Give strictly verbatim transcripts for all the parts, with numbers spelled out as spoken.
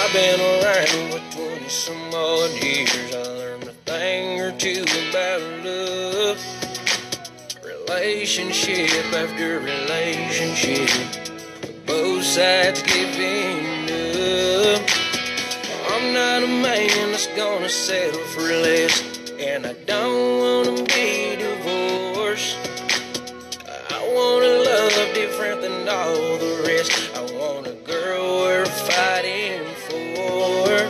I've been around for twenty some odd years. I learned a thing or two about love. Relationship after relationship, both sides giving up. I'm not a man that's gonna settle for less, and I don't wanna be divorced. I want a love different than all the rest. I want a girl we're fighting for.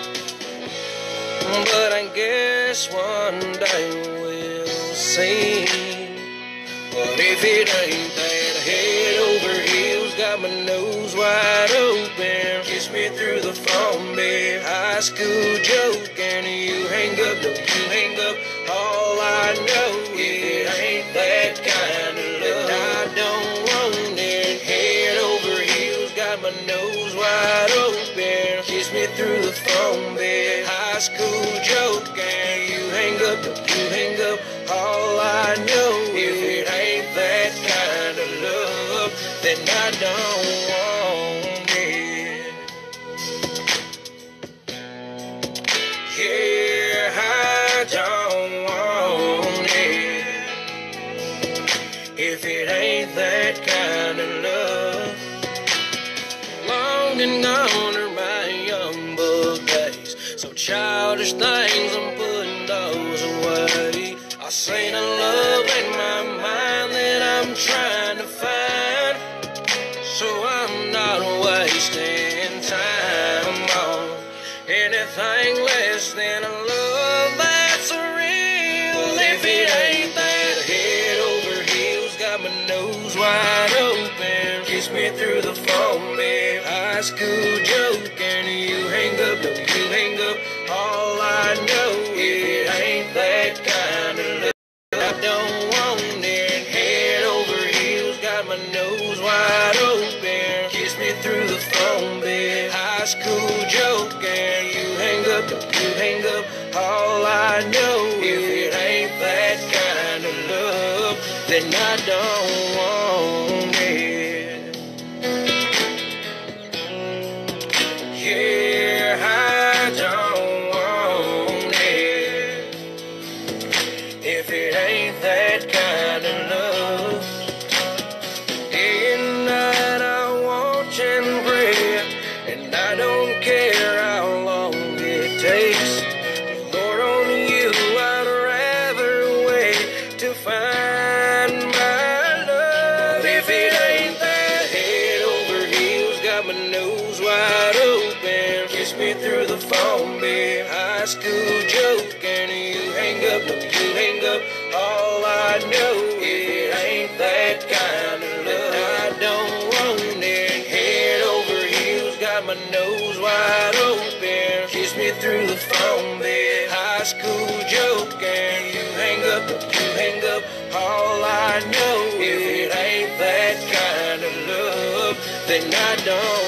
But I guess one day we'll see. What if it ain't that? Head over heels, got my nose wide open. Kiss me through the phone, babe. High school joke, and you hang up, no, you hang up. All I know, if it ain't that kind of love, I don't want it. Head over heels, got my nose wide open. Kiss me through the phone, babe. High school joke, and you hang up, no, you hang up. All I know, if it ain't that kind of love, then I don't want it. Yeah, I don't want it. If it ain't that kind of love. Long and gone are my young buck days, so childish things, I'm putting those away. I seen a love in my mind that I'm trying to find, so I'm not wasting time on anything less than a love that's real. If it ain't that, head over heels, got my nose wide open. Kiss me through the phone, babe. High school joke, and you hang up, no, you hang up. All I know, if it ain't that kind of love, I don't want it. Head over heels, got my nose wide open. Kiss me through the phone, babe. High school joke, and you hang up, no, you hang up. All I know, if it ain't that kind of love, then I don't want it. Yeah, I don't want it. If it ain't that kind of love. Day and night I watch and pray, and I don't care how long it takes. Lord, on you I'd rather wait to find my love. If it ain't that, head over heels, got my nose wide open. Kiss me through the phone, babe. High school joke, and you hang up, no, you hang up. All I know, if it ain't that kind of love, I don't want it. Head over heels, got my nose wide open. Kiss me through the phone, babe. High school joke, and you hang up, no, you hang up. All I know, if it ain't that kind of love, then I don't